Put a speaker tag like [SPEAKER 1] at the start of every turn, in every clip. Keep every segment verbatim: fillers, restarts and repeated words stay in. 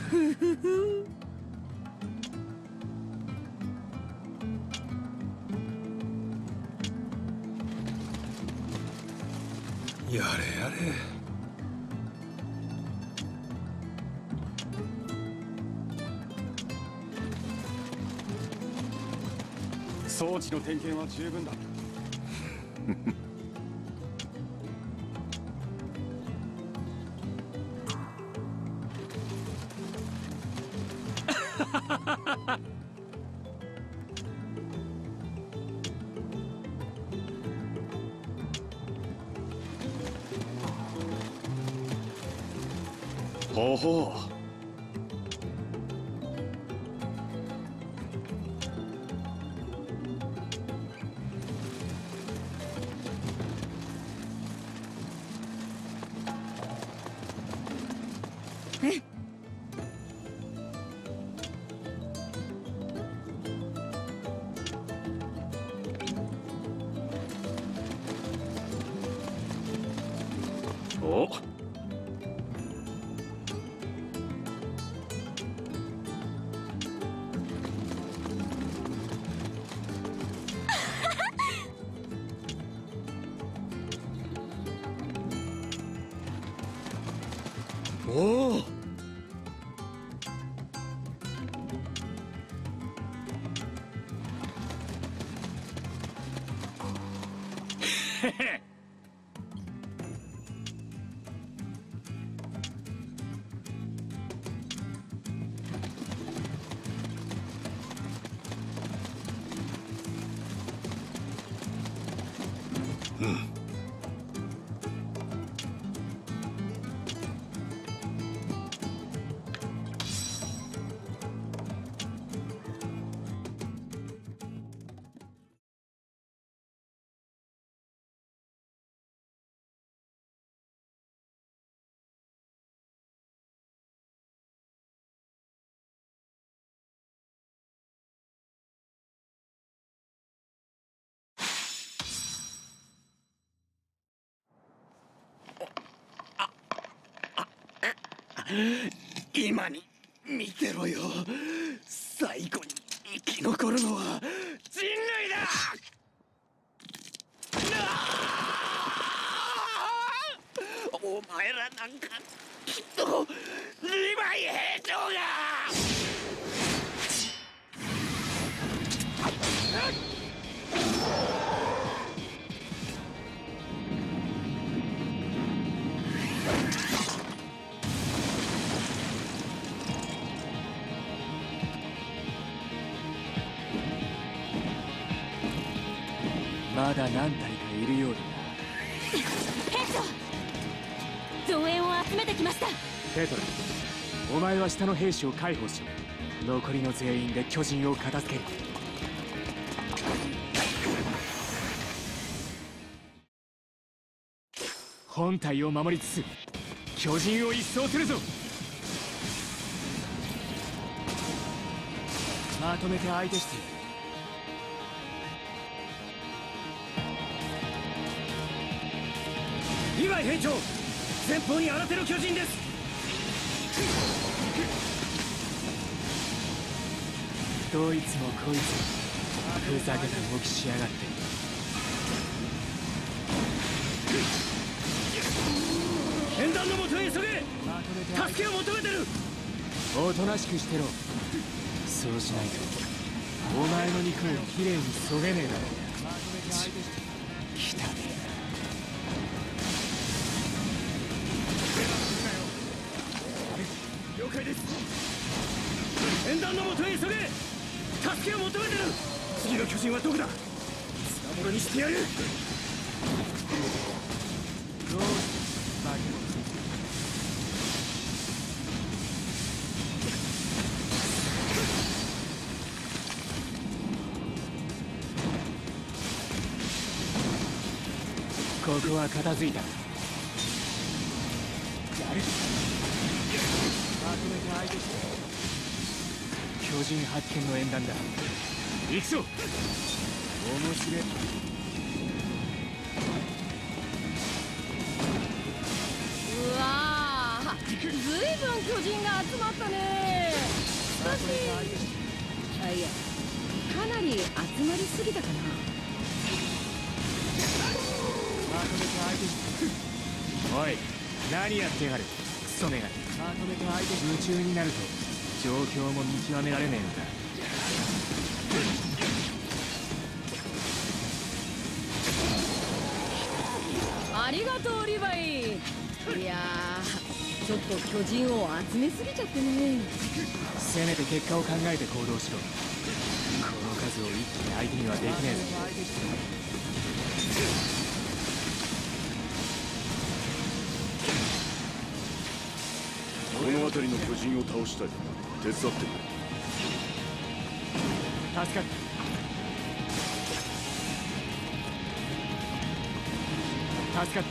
[SPEAKER 1] ふふふ。やれやれ。
[SPEAKER 2] 装置の点検は十分だ。ほうほう。おおお。へへ。うん。今に見てろよ。最後に生き残るのは人類だ。お前らなんかきっとリヴァイ兵長が。
[SPEAKER 3] まだ何体かいるようだな。
[SPEAKER 4] 兵長、増援を集めてきました。
[SPEAKER 3] ペトラ、お前は下の兵士を解放し、残りの全員で巨人を片付ける。本体を守りつつ巨人を一掃するぞ。まとめて相手してやる。
[SPEAKER 1] リヴァイ兵長、前方に新手の巨人です。
[SPEAKER 3] どいつもこいつもふざけた動きしやがって。
[SPEAKER 1] 演壇のもとへ急げ。助けを求めてる。
[SPEAKER 3] おとなしくしてろ。そうしないとお前の肉をきれいにそげねえだろうが。来たね。
[SPEAKER 1] 了解です。演壇のもとへ急げ。助けを求めてる。次の巨人はどこだ。砂物にしてやる。
[SPEAKER 3] どうしてバカをここは片付いた。やる。まとめて相手して。巨人発見の縁談だ。行くぞ。面白い。
[SPEAKER 4] うわー、ずいぶん巨人が集まったね。
[SPEAKER 5] かしあいやかなり集まりすぎたかな。
[SPEAKER 3] まとめて相手におい何やってやがるクソメガネ。まとめて相手に夢中になると状況も見極められねえのか。
[SPEAKER 5] ありがとうリヴァイ。いやーちょっと巨人を集めすぎちゃってね。
[SPEAKER 3] せめて結果を考えて行動しろ。この数を一気に相手にはできねえぞ。
[SPEAKER 1] この辺りの巨人を倒したい。手伝ってくれ。
[SPEAKER 3] 助かった。助かった。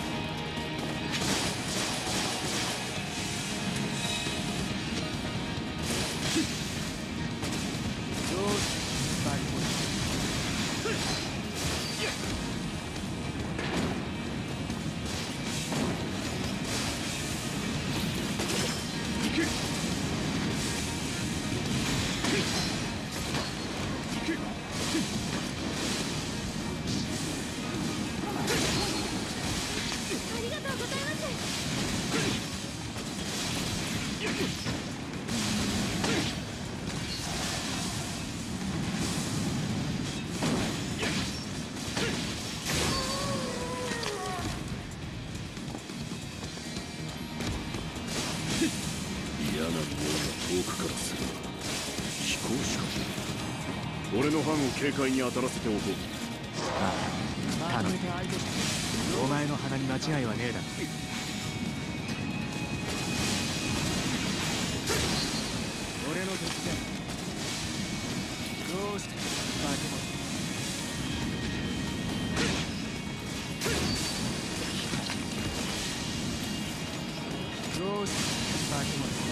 [SPEAKER 1] 俺の班を警戒に当たらせておこう。
[SPEAKER 3] ああ頼む。お前の鼻に間違いはねえだろ。俺の敵だ。どうして化け物。どうして化け物。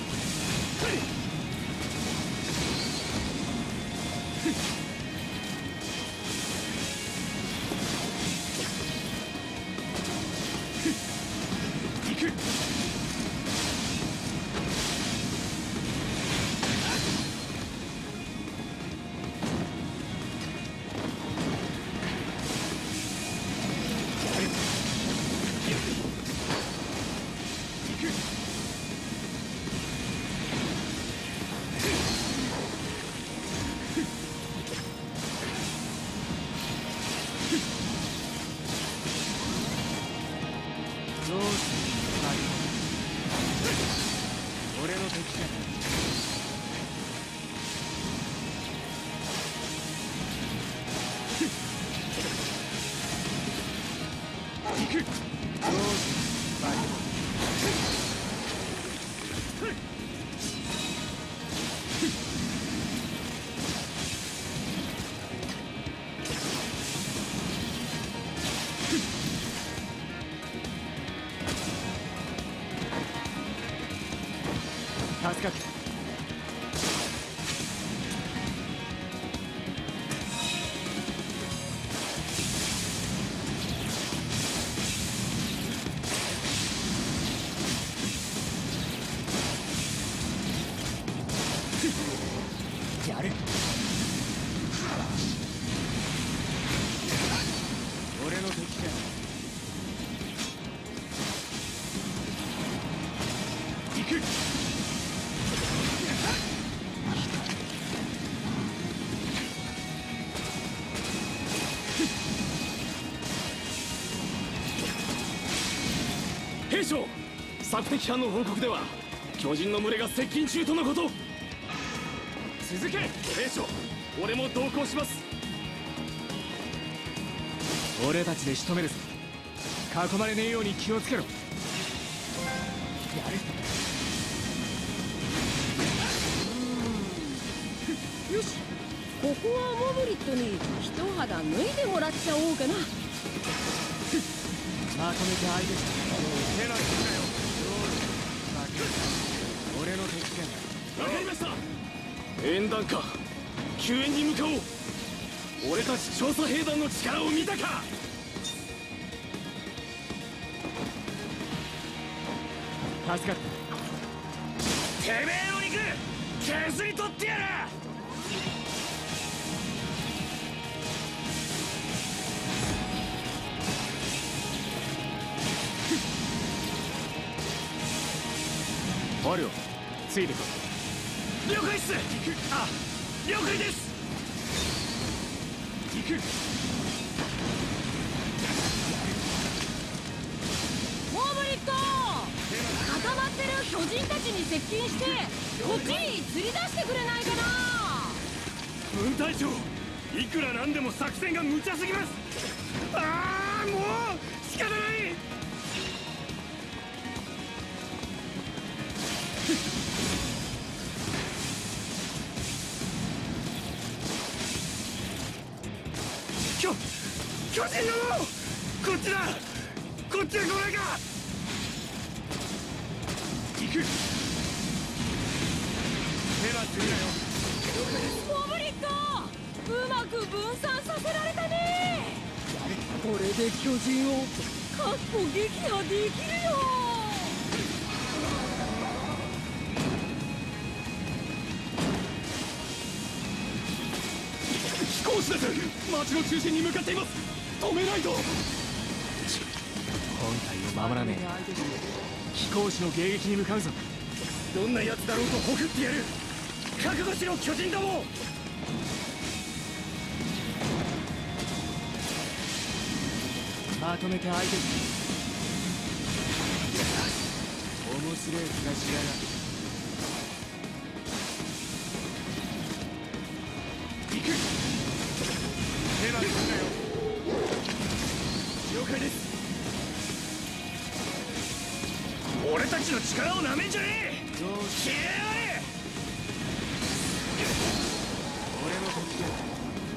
[SPEAKER 3] 俺の敵だ。行く。どうしてバリ助かった。やる。俺の敵だ。行く。
[SPEAKER 1] 兵長、索敵班の報告では巨人の群れが接近中とのこと。続け兵長、俺も同行します。
[SPEAKER 3] 俺たちで仕留めるぞ。囲まれねえように気をつけろ。やる。
[SPEAKER 5] よし、ここはモブリットに一肌脱いでもらっちゃおうかな。
[SPEAKER 3] まとめて相手して手なすなよ。俺の敵だ。
[SPEAKER 1] わかりました。縁談か。救援に向かおう。俺たち調査兵団の力を見たか。
[SPEAKER 3] 助かった。
[SPEAKER 1] てめえの肉削り取ってやる。
[SPEAKER 3] マリオ、ついてこい。
[SPEAKER 1] 了解っす。あ、了解です。行く。
[SPEAKER 5] モーブリット、固まってる巨人たちに接近してこっちに釣り出してくれないかな。
[SPEAKER 1] 分隊長、いくらなんでも作戦が無茶すぎます。ああ、もう仕方ない。巨巨人の王、こっちだ。こっちへ来ないか。行く。手はするなよ。
[SPEAKER 5] モーブリット、うまく分散させられたね。これで巨人をかっこ撃破できるよ。
[SPEAKER 1] 飛行士です。町の中心に向かっています。止めないと。
[SPEAKER 3] 本体を守らねえ。飛行士の迎撃に向かうぞ。
[SPEAKER 1] どんな奴だろうとほふってやる。覚悟しろ巨人ども。
[SPEAKER 3] まとめて相手に。面白い気がしやがる。
[SPEAKER 1] 行く。手はするなよ。了解です。俺たちの力をなめんじゃねえ。
[SPEAKER 3] どうし
[SPEAKER 1] 消えやがれ。
[SPEAKER 3] 俺の敵だ。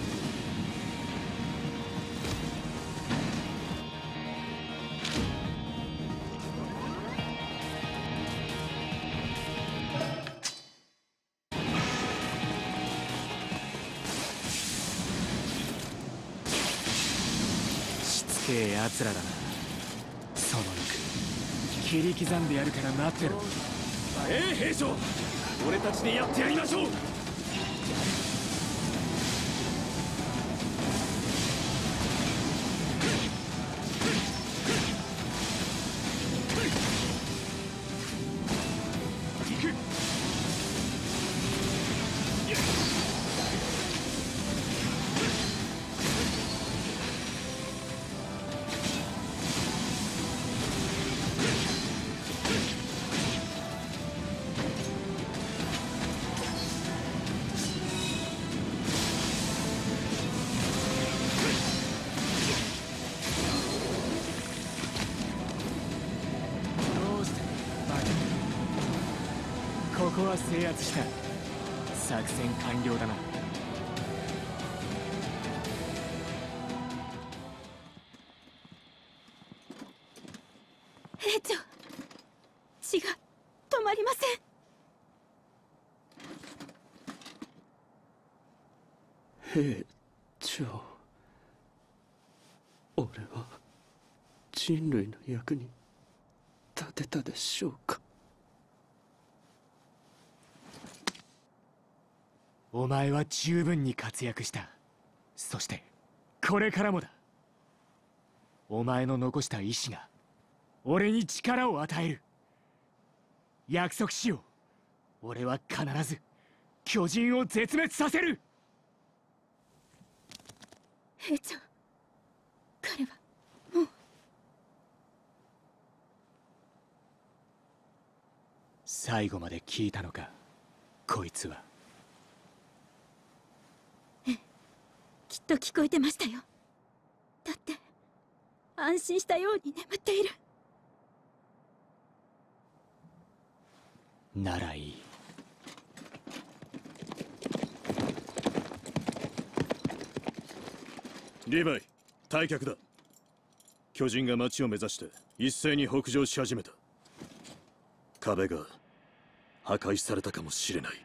[SPEAKER 3] しつけえ奴らだな。その肉切り刻んでやるから待ってろ。
[SPEAKER 1] ええ兵長、俺たちでやってやりましょう。行く。
[SPEAKER 3] ここは制圧した。作戦完了だな。
[SPEAKER 4] 兵長、血が止まりません。
[SPEAKER 2] 兵長、俺は人類の役に立てたでしょうか。
[SPEAKER 3] お前は十分に活躍した。そしてこれからもだ。お前の残した意志が俺に力を与える。約束しよう。俺は必ず巨人を絶滅させる。
[SPEAKER 4] 兵長、彼はもう。
[SPEAKER 3] 最後まで聞いたのか、こいつは。
[SPEAKER 4] きっと聞こえてましたよ。だって安心したように眠っている。
[SPEAKER 3] ならいい。
[SPEAKER 1] リヴァイ、退却だ。巨人が町を目指して一斉に北上し始めた。壁が破壊されたかもしれない。